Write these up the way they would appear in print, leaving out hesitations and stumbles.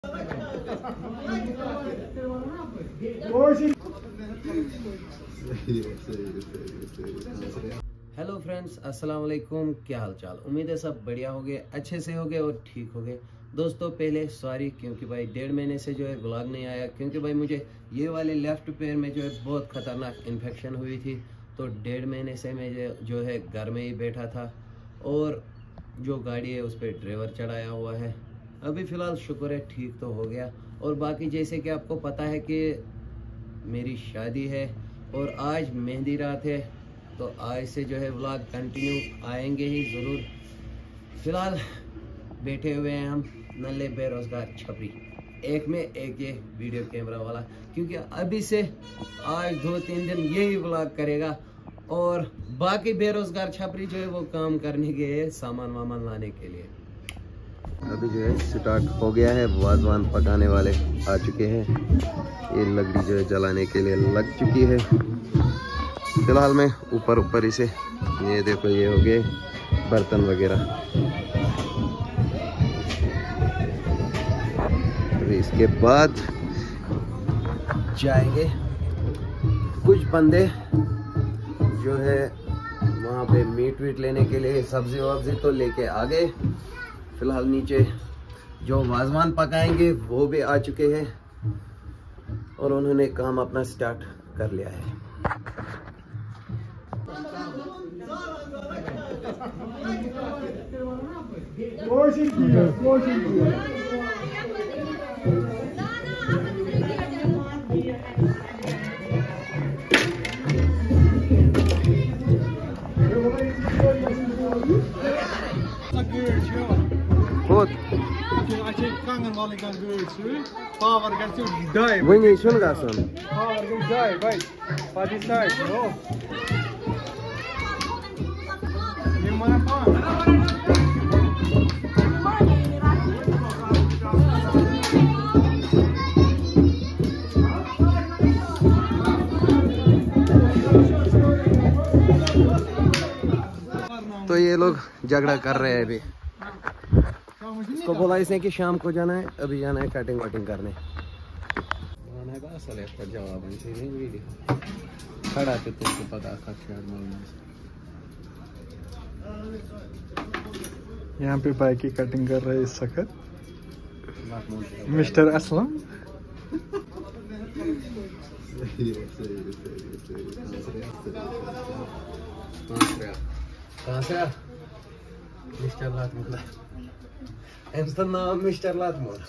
Hello friends, अस्सलाम वालेकुम। क्या हाल चाल? उम्मीद है सब बढ़िया होगे, अच्छे से होगे और ठीक होगे। दोस्तों पहले सॉरी, क्योंकि भाई 1.5 महीने से जो है व्लॉग नहीं आया, क्योंकि भाई मुझे ये वाले लेफ्ट पैर में जो है बहुत ख़तरनाक इन्फेक्शन हुई थी। तो 1.5 महीने से मैं जो है घर में ही बैठा था और जो गाड़ी है उस पर ड्राइवर चढ़ाया हुआ है। अभी फ़िलहाल शुक्र है ठीक तो हो गया। और बाकी जैसे कि आपको पता है कि मेरी शादी है और आज मेहंदी रात है, तो आज से जो है व्लॉग कंटिन्यू आएंगे ही ज़रूर। फ़िलहाल बैठे हुए हैं हम नल्ले बेरोज़गार छपरी, एक में एक ये वीडियो कैमरा वाला, क्योंकि अभी से आज 2-3 दिन यही व्लॉग करेगा और बाकी बेरोज़गार छपरी जो है वो काम करने के सामान वामान लाने के लिए। अभी जो है स्टार्ट हो गया है, वाजवान पकाने वाले आ चुके हैं। ये लकड़ी जो है जलाने के लिए लग चुकी है। फिलहाल मैं ऊपर इसे, ये देखो ये हो गए बर्तन वगैरह। अभी इसके बाद जाएंगे कुछ बंदे जो है वहाँ पे मीट वीट लेने के लिए, सब्जी वब्जी तो लेके आ गए। फिलहाल नीचे जो वाजवान पकाएंगे वो भी आ चुके हैं और उन्होंने काम अपना स्टार्ट कर लिया है। वही सुन गा सुन तो ये लोग झगड़ा कर रहे हैं। अभी इसको बोला इसने कि शाम को जाना है, अभी जाना है कटिंग वटिंग करने। जवाब खड़ा थे तुझको पता था। यहाँ पे बाइक की कटिंग कर रहे हैं इस वक्त मिस्टर असलम। कहाँ से मिस्टर लातमोद? एमस्तर नाम मिस्टर लातमोद।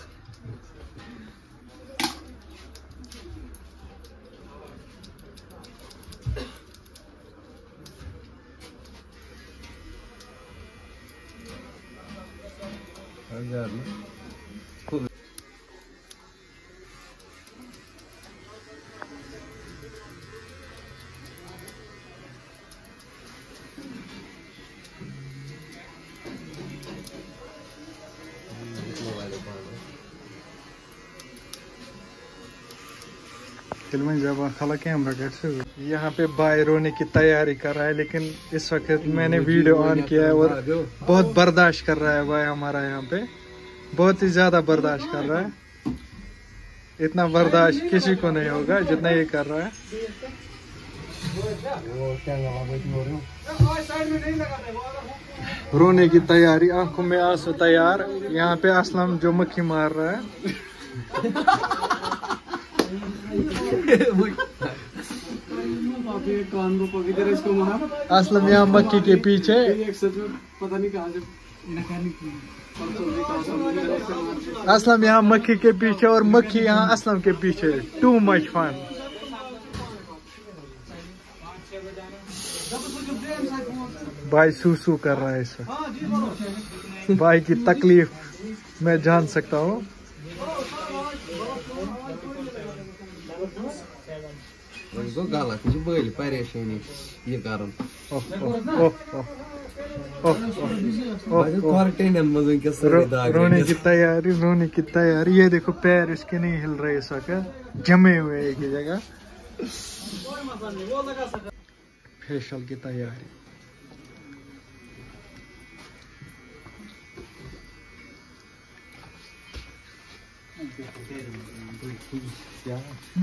यहाँ पे भाई रोने की तैयारी कर रहा है, लेकिन इस वक्त मैंने वीडियो ऑन किया है और बहुत बर्दाश्त कर रहा है भाई हमारा। यहाँ पे बहुत ही ज्यादा बर्दाश्त कर रहा है। इतना बर्दाश्त किसी को नहीं होगा जितना ये कर रहा है। रोने की तैयारी, आंखों में आंसू तैयार। यहाँ पे असलम जो मक्खी मार रहा है। असलम यहाँ मक्खी के पीछे, पता नहीं कहाँ से असलम यहाँ मक्खी के पीछे और मक्खी यहाँ असलम के पीछे। Too much fun. भाई सूसू कर रहा है इस वक्त। भाई की तकलीफ मैं जान सकता हूँ। परेशानी ये कारण रोने की तैयारी। ये देखो पैर इसके नहीं हिल रहे इस वक्त, जमे हुए एक ही जगह। फेशियल की तैयारी। क्या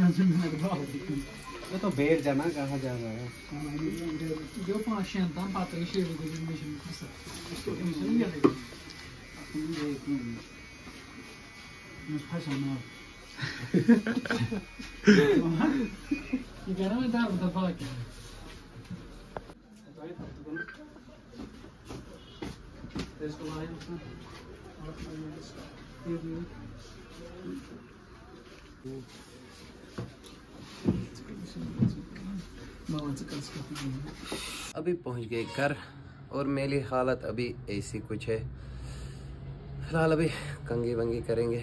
ये तो बैठ जाना कहाँ जा रहा है जो 5 tam patru işleri gözümün kısa. İşte onun yanında. Aklımda ekmeğim. Nos paşama. ये मैं दार बता पाला क्या इसको लाइन अभी पहुंच गए घर और मेरी हालत अभी ऐसी कुछ है। फिलहाल अभी कंघी वंगी करेंगे।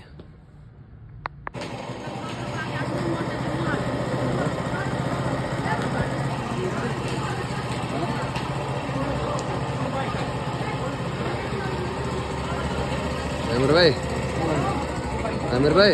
आमिर भाई, आमिर भाई,